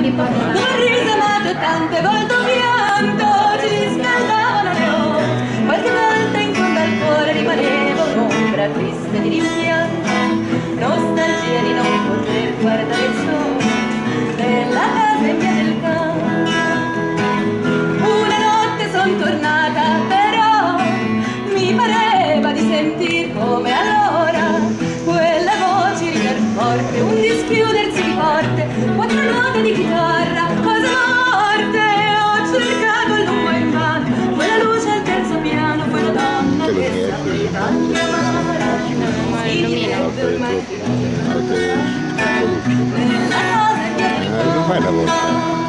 anni fa, un riso amato, tante volte un pianto, ci scaldavano le ore, qualche volta in fondo al cuore rimaneva un'ombra triste di rimpianto, nostalgia di non poter guardare il sole nella casa in via del campo. Una notte son tornata, però mi pareva di sentir come allora quelle voci ridar forte, un dischiudersi di porte, quattro note di chitarra, cose morte. Ho cercato a lungo invano quella luce al terzo piano, quella donna che sapeva chiamare, si direbbe ormai nella casa in via del campo. Non fai la volta.